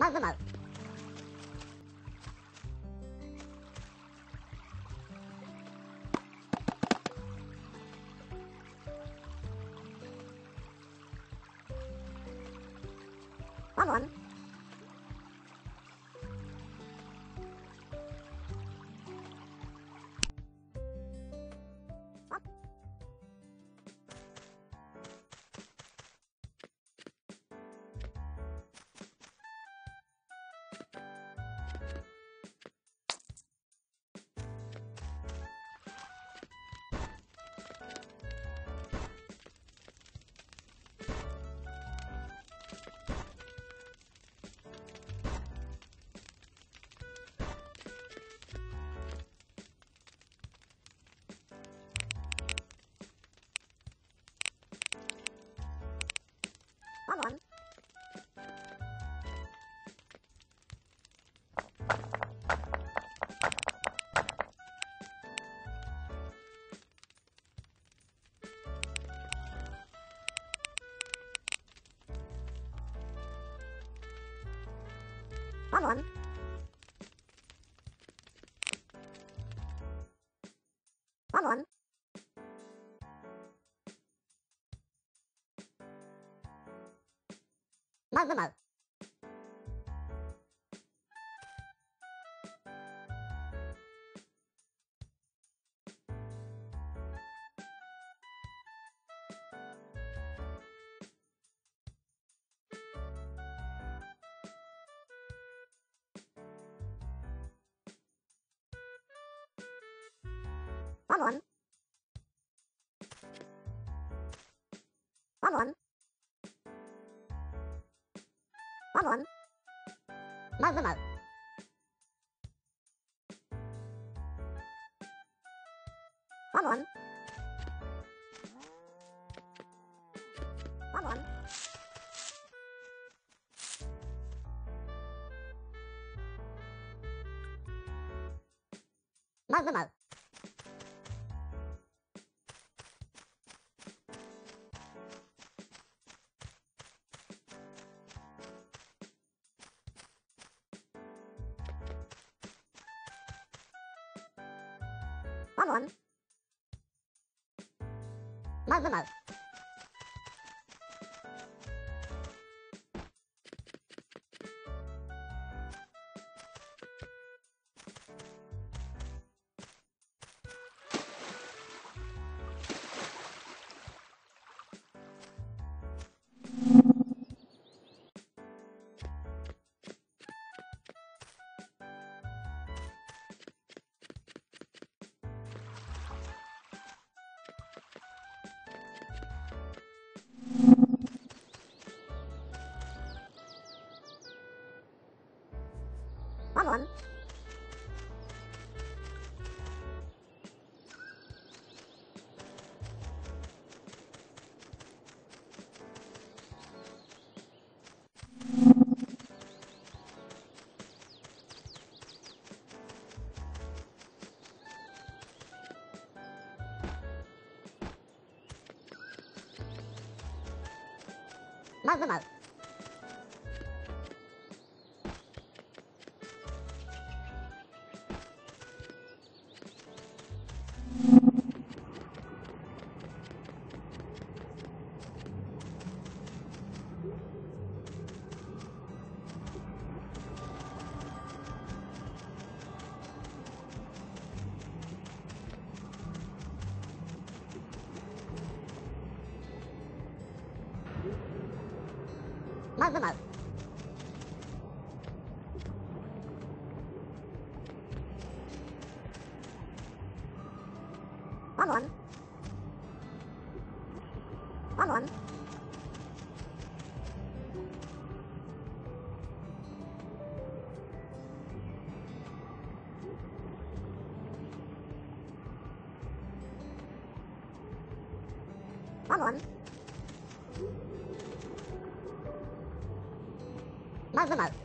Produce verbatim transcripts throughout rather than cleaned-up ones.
まずまうワンワンワンワンワンワンワンワンまずまうワンワンワンワンワンワンまずまうワンワンワンワンまずまうワンワンまずまうワンワンまずまうまずまうワンワンワンワンワンワンまずまう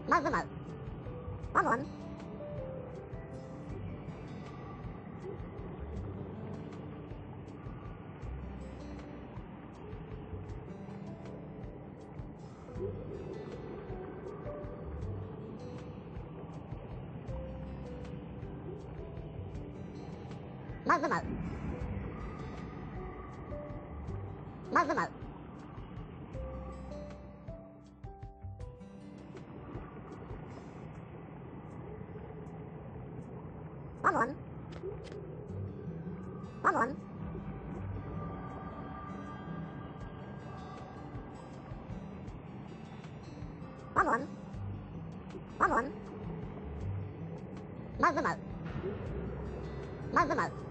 まずまう。ワンワン。まずまう。まずまう。ワンワン。ワンワン。ワンワン。ワンワン。まずまう。まずまう。